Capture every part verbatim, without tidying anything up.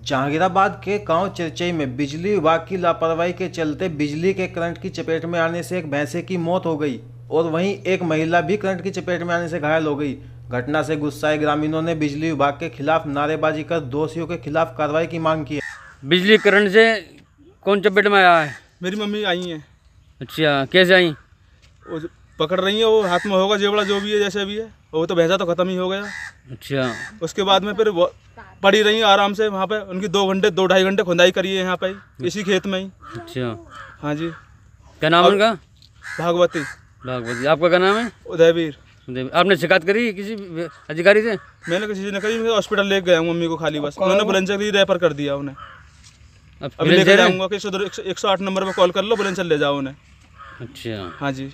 जहांगीराबाद के गांव चिरचई में बिजली विभाग की लापरवाही के चलते बिजली के करंट की चपेट में आने से एक भैंसे की मौत हो गई और वहीं एक महिला भी करंट की चपेट में आने से घायल हो गई। घटना से गुस्साए ग्रामीणों ने बिजली विभाग के खिलाफ नारेबाजी कर दोषियों के खिलाफ कार्रवाई की मांग की है। बिजली करंट से कौन चपेट में आया है? मेरी मम्मी आई हैं। अच्छा, कैसे आई? वो पकड़ रही है, वो हाथ में होगा जेवड़ा जो भी है जैसे भी है, वो तो भैंसा तो खत्म ही हो गया। अच्छा, उसके बाद में फिर पड़ी रही आराम से वहाँ पे, उनकी दो घंटे दो ढाई घंटे खुदाई करी है यहाँ पे इसी खेत में ही। अच्छा, हाँ जी। क्या नाम उनका? भागवती। भागवती। आपका क्या नाम है? उदयवीर। आपने शिकायत करी किसी अधिकारी से? मैंने किसी से नहीं करी, मैं हॉस्पिटल लेके गया हूँ मम्मी को खाली, बस उन्होंने बुलंदशहर के लिए रेफर कर दिया उन्हें। अभी लेके जाऊँगा कि एक सौ आठ नंबर पे कॉल कर लो, बुलंदशहर ले जाओ उन्हें। अच्छा, हाँ जी।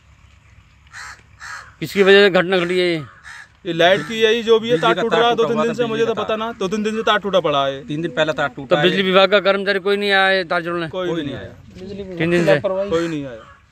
किसकी वजह से घटना घटी है? ये लाइट की यही जो भी है, तार टूट रहा है दो तीन दिन से, मुझे तो पता ना, दो तीन दिन से तार टूटा पड़ा है। तीन दिन पहले तार टूटा। तो बिजली विभाग का कर्मचारी कोई नहीं आया है तार जोड़ने? कोई नहीं आया तीन दिन से कोई नहीं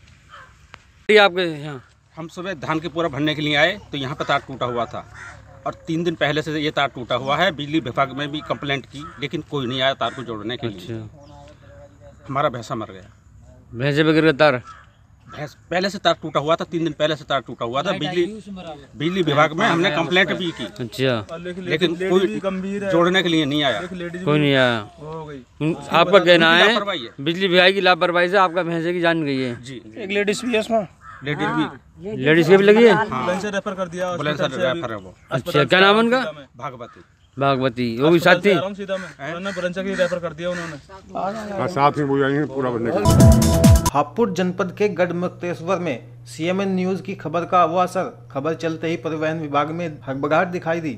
आया। आपके यहाँ हम सुबह धान के पूरा भरने के लिए आए तो यहाँ पर तार टूटा हुआ था और तीन दिन पहले से ये तार टूटा हुआ है। बिजली विभाग में भी कंप्लेंट की लेकिन कोई नहीं आया तार को जोड़ने के लिए। हमारा भैंसा मर गया। भैंसे पे गिर गया तार? भैंस पहले से तार टूटा हुआ था, तीन दिन पहले से तार टूटा हुआ था। बिजली बिजली विभाग में हमने कंप्लेंट भी की। अच्छा, लेकिन कोई जोड़ने के लिए नहीं आया। कोई नहीं आया। आपका कहना है बिजली विभाग की लापरवाही से आपका भैंसे की जान गई है? जी। एक लेडीज भी है उसमें, लेडीज भी लेडीज की भी लगी है? बुलंदशहर रेफर कर दिया। बुलंदशहर रेफर है वो। अच्छा, क्या नाम उनका? भागवती। भागवती, वो भी साथ थी? सीधा में उन्होंने बुलंदशहर के लिए रेफर कर दिया उन्होंने। साथ में वो आई हैं पूरा बनने के। हापुड़ जनपद के गढ़मुक्तेश्वर में सीएमएन न्यूज की खबर का हुआ असर। खबर चलते ही परिवहन विभाग में हड़बड़ाहट दिखाई दी।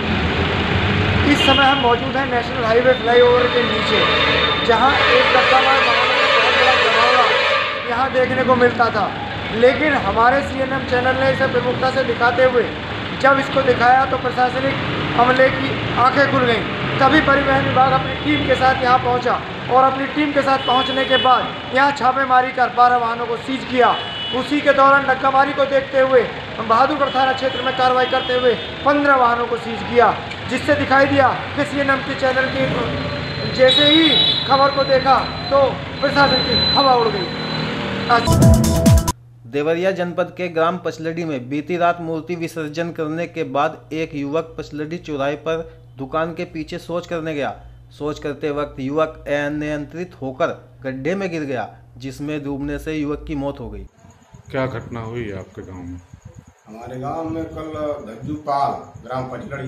इस समय हम मौजूद हैं नेशनल हाईवे फ्लाईओवर के नीचे, जहां एक धक्कामार वाहनों का बहुत बड़ा जमावड़ा यहाँ देखने को मिलता था। लेकिन हमारे सीएनएन चैनल ने इसे प्रमुखता से दिखाते हुए जब इसको दिखाया तो प्रशासनिक अमले की आंखें खुल गईं। तभी परिवहन विभाग अपनी टीम के साथ यहाँ पहुँचा और अपनी टीम के साथ पहुँचने के बाद यहाँ छापेमारी कर बारह वाहनों को सीज किया। उसी के दौरान धक्कामारी को देखते हुए बहादुरगढ़ थाना क्षेत्र में कार्रवाई करते हुए पंद्रह वाहनों को सीज किया, जिससे दिखाई दिया कि सीएनएन के चैनल की जैसे ही खबर को देखा तो प्रशासन की हवा उड़ गई। देवरिया जनपद के ग्राम पचलड़ी में बीती रात मूर्ति विसर्जन करने के बाद एक युवक पचलड़ी चौराहे पर दुकान के पीछे शौच करने गया। शौच करते वक्त युवक अनियंत्रित होकर गड्ढे में गिर गया, जिसमें डूबने से युवक की मौत हो गई। क्या घटना हुई आपके गांव में? हमारे गांव में कल धज्जूपाल ग्राम पचलड़ी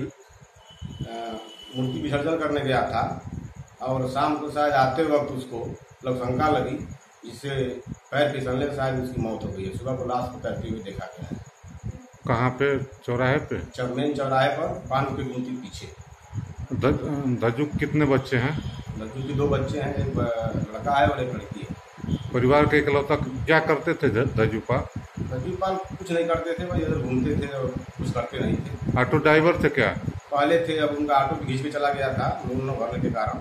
मूर्ति विसर्जन करने गया था और शाम को शायद आते वक्त उसको लोग शंका लगी, जिससे पैर फिसलने से शायद उसकी मौत हो गई है। सुबह को लाश को तैरते हुए देखा गया है। कहाँ पे? चौराहे पे? मेन चौराहे पर पान की गुमती पीछे। धज्जू कितने बच्चे हैं? धज्जू के दो बच्चे हैं, एक लड़का है और एक लड़की है। परिवार के इकलौता। क्या करते थे धज्जूपाल? धज्जूपाल कुछ नहीं करते थे, वही इधर घूमते थे और कुछ करते नहीं थे। ऑटो ड्राइवर थे क्या? पहले थे, अब उनका ऑटो घींच के चला गया था दोनों भरने के कारण।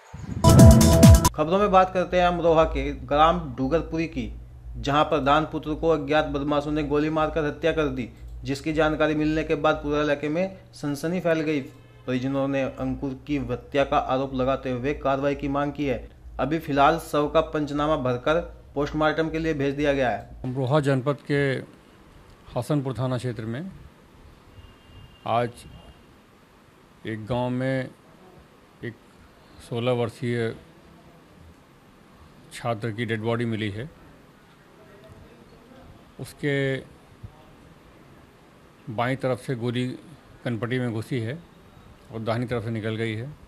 खबरों में बात करते हैं अमरोहा के ग्राम डूगरपुरी की, जहां प्रधान पुत्र को अज्ञात बदमाशों ने गोली मारकर हत्या कर दी, जिसकी जानकारी मिलने के बाद पूरे इलाके में सनसनी फैल गई। परिजनों ने अंकुर की हत्या का आरोप लगाते हुए कार्रवाई की मांग की है। अभी फिलहाल शव का पंचनामा भरकर पोस्टमार्टम के लिए भेज दिया गया है। अमरोहा जनपद के हसनपुर थाना क्षेत्र में आज एक गांव में एक सोलह वर्षीय छात्र की डेड बॉडी मिली है। उसके बाईं तरफ से गोली कनपट्टी में घुसी है और दाहिनी तरफ से निकल गई है।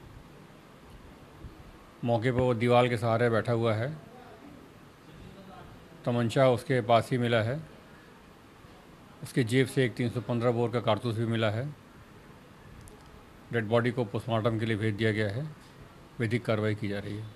मौके पर वो दीवार के सहारे बैठा हुआ है। तमंचा उसके पास ही मिला है। उसके जेब से एक तीन सौ पंद्रह बोर का कारतूस भी मिला है। डेड बॉडी को पोस्टमार्टम के लिए भेज दिया गया है। विधिक कार्रवाई की जा रही है।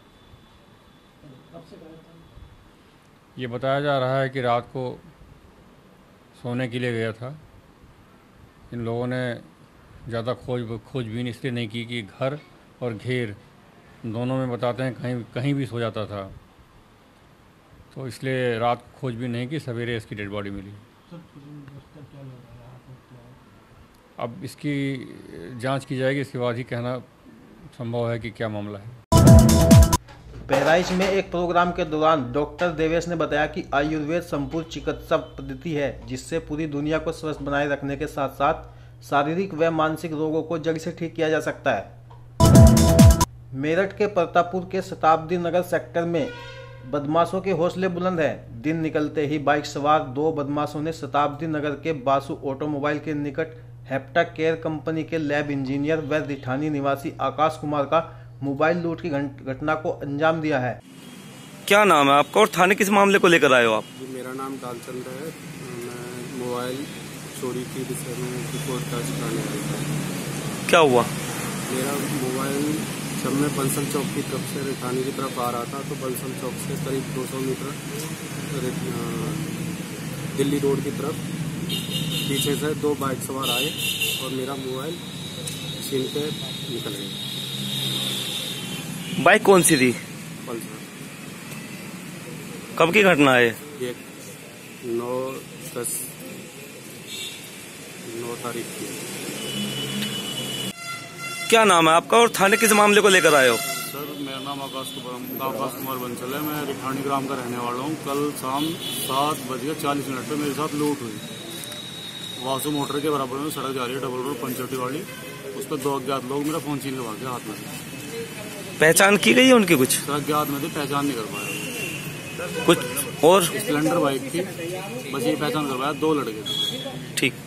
ये बताया जा रहा है कि रात को सोने के लिए गया था। इन लोगों ने ज़्यादा खोज खोजबीन इसलिए नहीं की कि घर और घेर दोनों में बताते हैं कहीं कहीं भी सो जाता था, तो इसलिए रात को खोजबीन नहीं की, सवेरे इसकी डेड बॉडी मिली। अब इसकी जांच की जाएगी, इसके बाद ही कहना संभव है कि क्या मामला है। बहराइच में एक प्रोग्राम के दौरान डॉक्टर देवेश ने बताया कि आयुर्वेद संपूर्ण चिकित्सा पद्धति है जिससे पूरी दुनिया को स्वस्थ बनाए रखने के साथ साथ शारीरिक व मानसिक रोगों को जड़ से ठीक किया जा सकता है। मेरठ के प्रतापपुर के शताब्दी नगर सेक्टर में बदमाशों के हौसले बुलंद हैं। दिन निकलते ही बाइक सवार दो बदमाशों ने शताब्दी नगर के बासु ऑटोमोबाइल के निकट हेप्टा केयर कंपनी के लैब इंजीनियर व रिठानी निवासी आकाश कुमार का मोबाइल लूट की घटना को अंजाम दिया है। क्या नाम है आपका और थाने किस मामले को लेकर आए हो आप? जी, मेरा नाम दालचंद है। मैं मोबाइल चोरी की विषय में रिपोर्ट दर्ज करने आया था। क्या हुआ? मेरा मोबाइल जब मैं बंसल चौक की तरफ से रिठानी की तरफ आ रहा था तो बंसल चौक से करीब दो सौ मीटर दिल्ली रोड की तरफ पीछे से दो बाइक सवार आए और मेरा मोबाइल छीन के निकल गए। बाइक कौन सी थी? पल्सर। कब की घटना है? ये नौ दस नौ तारीख की। क्या नाम है आपका और थाने किस मामले को लेकर आए हो? सर, मेरा नाम आकाश कुमार आकाश कुमार बंसल है। मैं रिठानी ग्राम का रहने वाला हूँ। कल शाम सात बज के चालीस मिनट पे मेरे साथ लूट हुई। वासु मोटर के बराबर में सड़क जा रही है, डबल रोड पंचवटी वाली। उस पर दो अज्ञात लोग मेरा फोन छीन के भागे हाथ में। पहचान की गई है उनकी? कुछ अज्ञात में थी, पहचान नहीं कर पाया। कुछ और स्प्लेंडर बाइक थी, बस ये पहचान कर पाया, दो लड़के थे। ठीक।